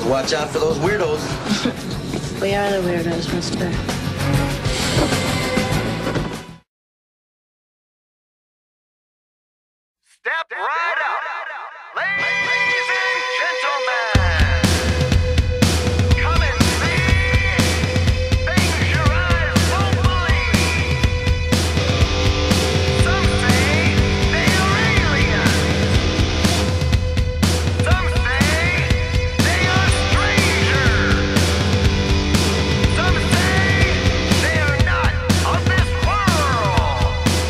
weirdos. Watch out for those weirdos. We are the weirdos, mister. Step right up, ladies and gentlemen. Come and see things your eyes won't believe. Some say they are aliens. Some say they are strangers. Some say they are not of this world.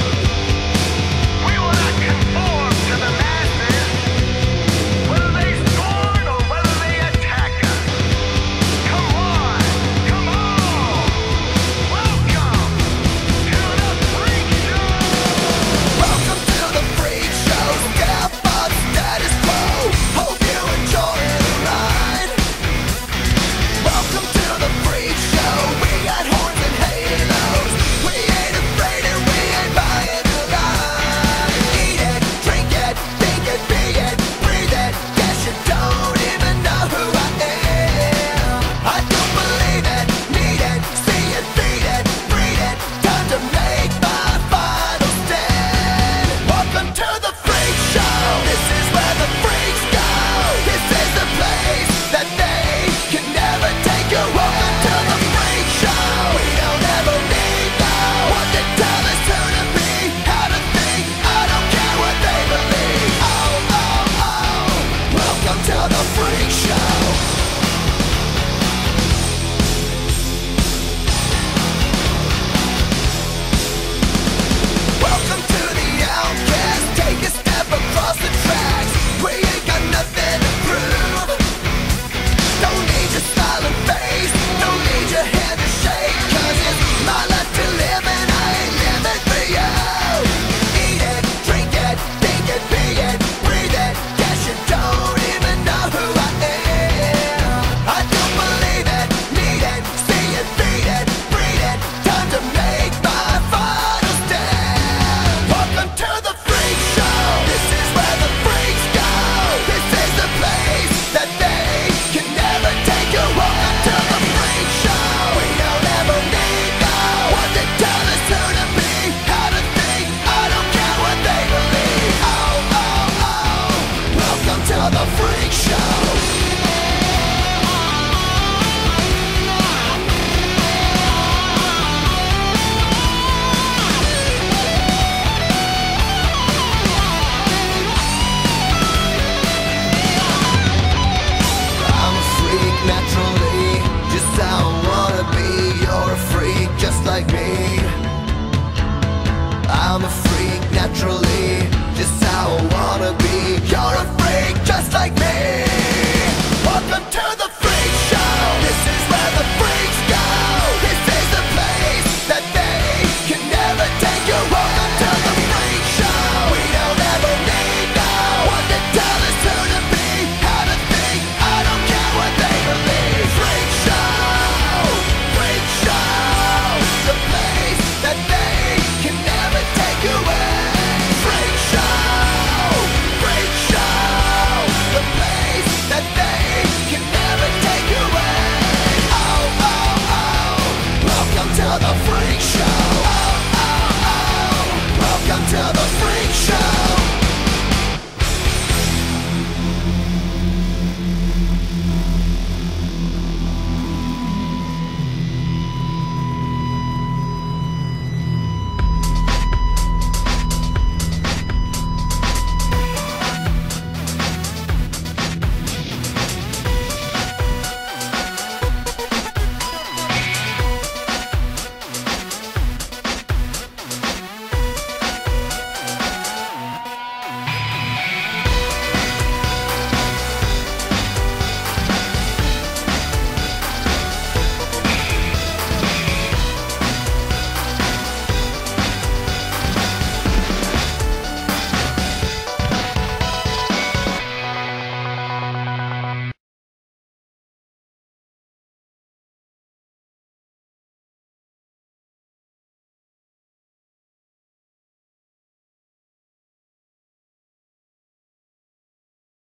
We will not conform to the masses, whether they scorn or whether they attack us. Come on, come on. Welcome to the Freak Show. Welcome to the Freak Show. Step up, status quo. Hope you enjoy the ride. Welcome to the Freak Show. We got horns and halos. We ain't afraid and we ain't buying the lie. Eat it, drink it, think it, be it, breathe it. Guess you don't even know who I am. I don't believe it, need it, see it, feed it, breathe it. Time to make my final stand. Welcome to the Freak Show. This is where the freaks go. This is the place that they can never take you. Welcome to the Freak Show. We don't ever need no one to tell us who to be, how to think. I don't care what they believe. Oh, oh, oh. Welcome to the Freak Show. Welcome to the outcast. Take a step across the tracks. We ain't got nothing to prove. Don't need your smiling face. Don't need your hand to shake. 'Cause it's my life to live and I ain't living for you. Eat it, drink it, think it, be it, breathe it. Guess you don't even know who I am. I don't believe it, need it, see it, feed it, breathe it. Time to make my final stand. Welcome to the Freak Show. This is where the freaks go. This is the place that they can never take you. Welcome to the Freak Show. We don't ever need no one to tell us who to be, how to think. I don't care what they believe. Oh, oh, oh. Welcome to the Freak Show. I'm a freak naturally, just how I wanna be. You're a freak just like me. I'm a freak naturally.